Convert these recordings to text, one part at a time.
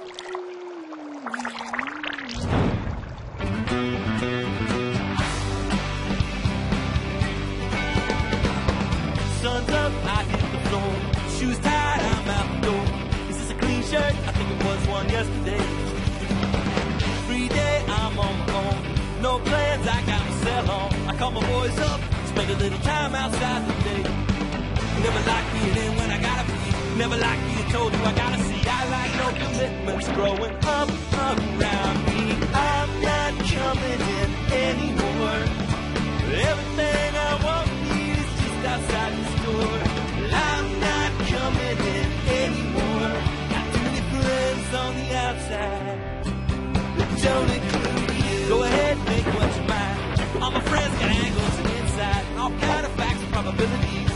Sun's up, I hit the floor. Shoes tied, I'm out the door. Is this a clean shirt? I think it was one yesterday. Free day, I'm on my own. No plans, I got myself on. I call my boys up, spend a little time outside the day. Never like being in when I gotta be. Never like being told who I gotta see. I like no commitments growing up around me. I'm not coming in anymore. Everything I want is just outside this door. I'm not coming in anymore. Got too many friends on the outside that don't include you. Go ahead, make what you mind. All my friends got angles and inside, all kind of facts and probabilities.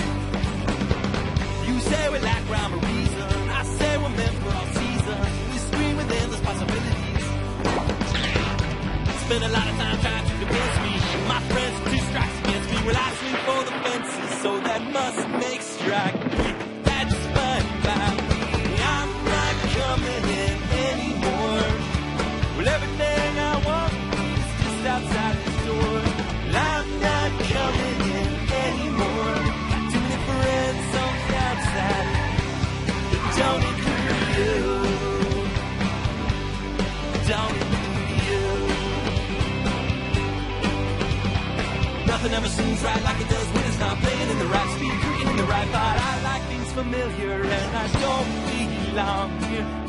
You say we lack rhyme or reason, I say we're meant for all seasons. We scream with endless possibilities. Spend a lot of time trying to convince me. My friends are two strikes against me. Well, I swing for the fences, so that must make strike me. That's fine by me. I'm not coming in anymore. Well, everything I want is just outside this door. Well, I'm not coming in anymore. Got too many friends on the outside that don't include you. Don't include you. Nothing ever seems right like it does when it's not playing in the right speed, in the right part. I like things familiar and I don't belong here.